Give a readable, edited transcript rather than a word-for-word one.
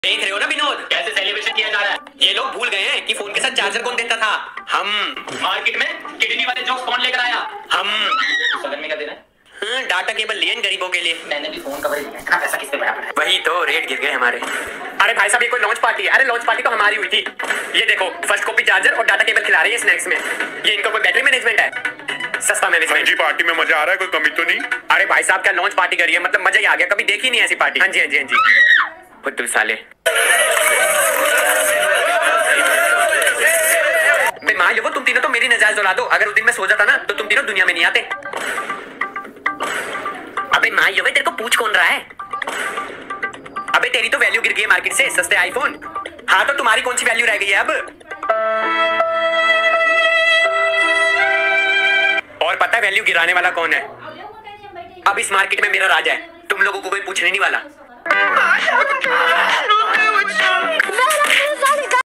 देख रहे हो ना विनोद, कैसे सेलिब्रेशन किया जा रहा है। ये लोग भूल गए हैं कि फोन के साथ चार्जर कौन देता था। हम। मार्केट में किडनी वाले जोक्स कौन लेकर आया। हम। सदन में क्या दे रहे हैं। डाटा केबल लिए गरीबों के लिए। मैंने भी फोन कवर लिया, इतना पैसा किससे बड़ा पड़ा। वही तो रेट गिर गए हमारे। अरे भाई साहब, ये कोई लॉन्च पार्टी है। अरे लॉन्च पार्टी तो हमारी हुई थी। ये देखो, फर्स्ट कॉपी चार्जर और डाटा केबल खिला रही है स्नैक्स में। ये इनका कोई बैटरी मैनेजमेंट है। सस्ता मैनेजमेंट जी। पार्टी में मजा आ रहा है, कोई कमी तो नहीं। अरे भाई साहब, क्या लॉन्च पार्टी करी है, मतलब मजा ही आ गया। कभी देखी नहीं ऐसी पार्टी। हाँ जी हाँ जी हाँ जी। फुद्दुल साले। माँ ये वो तुम तीनों तो मेरी नजायज उड़ा दो। अगर उस दिन मैं सो जाता ना तो तुम तीनों दुनिया में नहीं आते। अबे माँ ये तेरे को पूछ कौन रहा है। अबे तेरी तो वैल्यू गिर गई है मार्केट से, सस्ते आईफोन। हाँ तो तुम्हारी कौन सी वैल्यू रह गई है अब। और पता है वैल्यू गिराने वाला कौन है। अब इस मार्केट में मेरा राज है, तुम लोगों को कोई पूछने नहीं वाला।